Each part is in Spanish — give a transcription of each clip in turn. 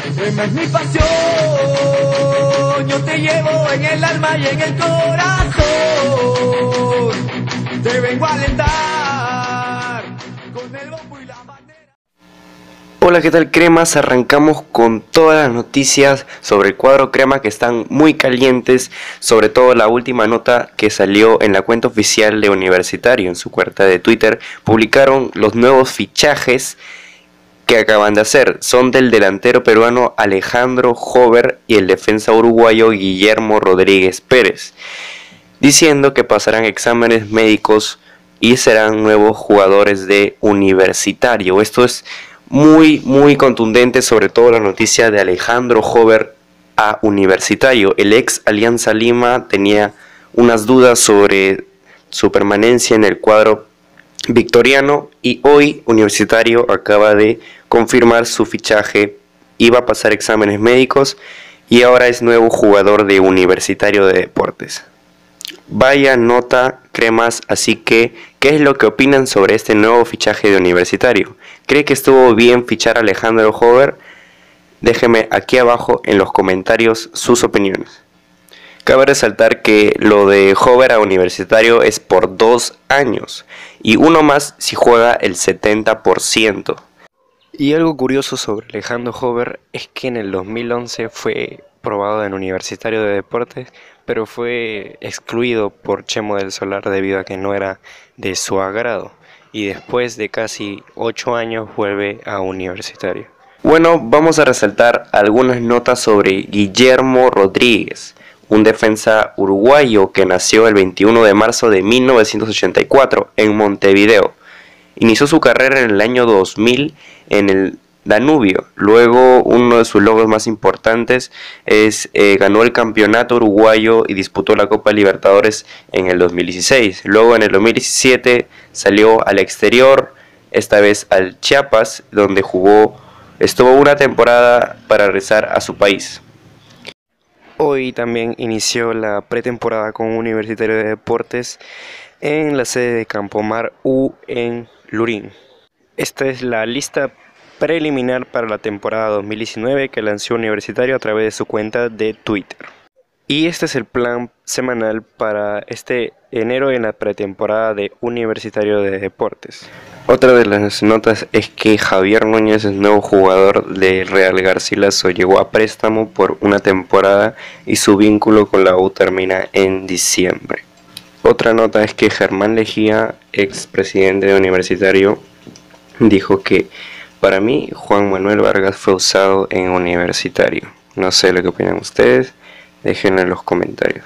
Crema es mi pasión, yo te llevo en el alma y en el corazón. Te vengo a alentar con el bombo y la bandera. Hola, ¿qué tal, cremas? Arrancamos con todas las noticias sobre el cuadro crema que están muy calientes, sobre todo la última nota que salió en la cuenta oficial de Universitario. En su cuenta de Twitter publicaron los nuevos fichajes que acaban de hacer. Son del delantero peruano Alejandro Hover y el defensa uruguayo Guillermo Rodríguez Pérez, diciendo que pasarán exámenes médicos y serán nuevos jugadores de Universitario. Esto es muy contundente, sobre todo la noticia de Alejandro Hover a Universitario. El ex Alianza Lima tenía unas dudas sobre su permanencia en el cuadro victoriano y hoy Universitario acaba de confirmar su fichaje, iba a pasar exámenes médicos y ahora es nuevo jugador de Universitario de Deportes. Vaya nota, cremas, así que, ¿qué es lo que opinan sobre este nuevo fichaje de Universitario? ¿Cree que estuvo bien fichar a Alejandro Hover? Déjenme aquí abajo en los comentarios sus opiniones. Cabe resaltar que lo de Hover a Universitario es por 2 años y uno más si juega el 70%. Y algo curioso sobre Alejandro Hover es que en el 2011 fue probado en Universitario de Deportes, pero fue excluido por Chemo del Solar debido a que no era de su agrado. Y después de casi 8 años vuelve a Universitario. Bueno, vamos a resaltar algunas notas sobre Guillermo Rodríguez, un defensa uruguayo que nació el 21 de marzo de 1984 en Montevideo. Inició su carrera en el año 2000 en el Danubio. Luego, uno de sus logros más importantes es ganó el campeonato uruguayo y disputó la Copa Libertadores en el 2016. Luego, en el 2017 salió al exterior, esta vez al Chiapas, donde estuvo una temporada para regresar a su país. Hoy también inició la pretemporada con Universitario de Deportes en la sede de Campomar U en Lurín. Esta es la lista preliminar para la temporada 2019 que lanzó Universitario a través de su cuenta de Twitter. Y este es el plan semanal para este enero en la pretemporada de Universitario de Deportes. Otra de las notas es que Javier Núñez es nuevo jugador de Real Garcilaso. Llegó a préstamo por una temporada y su vínculo con la U termina en diciembre. Otra nota es que Germán Lejía, ex presidente de Universitario, dijo que para mí Juan Manuel Vargas fue usado en Universitario. No sé lo que opinan ustedes, déjenlo en los comentarios.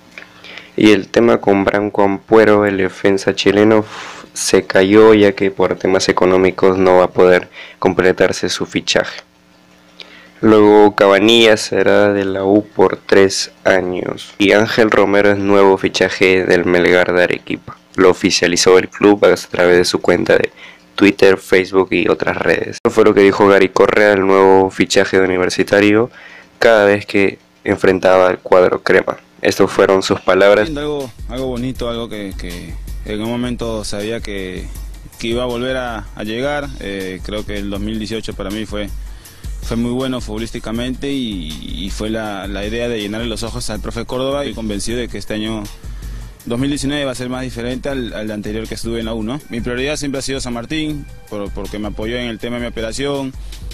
Y el tema con Branco Ampuero, el defensa chileno, se cayó ya que por temas económicos no va a poder completarse su fichaje. Luego Cabanillas será de la U por 3 años. Y Ángel Romero es nuevo fichaje del Melgar de Arequipa. Lo oficializó el club a través de su cuenta de Twitter, Facebook y otras redes. Eso fue lo que dijo Gary Correa, el nuevo fichaje de Universitario, cada vez que enfrentaba al cuadro crema. Estas fueron sus palabras. Algo bonito, algo que en un momento sabía que iba a volver a llegar. Creo que el 2018 para mí fue muy bueno futbolísticamente y fue la idea de llenarle los ojos al profe Córdoba, y convencido de que este año 2019 va a ser más diferente al anterior que estuve en la U, ¿no? Mi prioridad siempre ha sido San Martín, porque me apoyó en el tema de mi operación.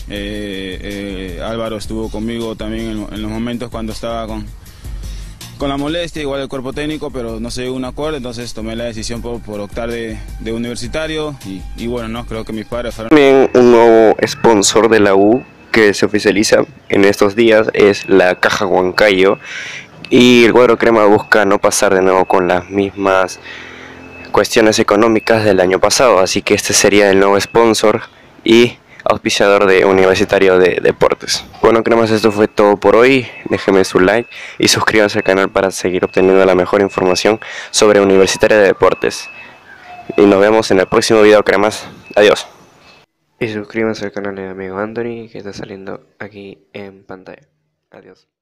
Álvaro estuvo conmigo también en los momentos cuando estaba con la molestia, igual el cuerpo técnico, pero no se llegó a un acuerdo, entonces tomé la decisión por optar de Universitario y bueno, no, creo que mis padres fueron... También un nuevo sponsor de la U que se oficializa en estos días es la Caja Huancayo, y el cuadro crema busca no pasar de nuevo con las mismas cuestiones económicas del año pasado, así que este sería el nuevo sponsor y auspiciador de Universitario de Deportes. Bueno, cremas, esto fue todo por hoy. Déjenme su like y suscríbanse al canal para seguir obteniendo la mejor información sobre Universitario de Deportes. Y nos vemos en el próximo video, cremas. Adiós. Y suscríbanse al canal de mi amigo Anthony, que está saliendo aquí en pantalla. Adiós.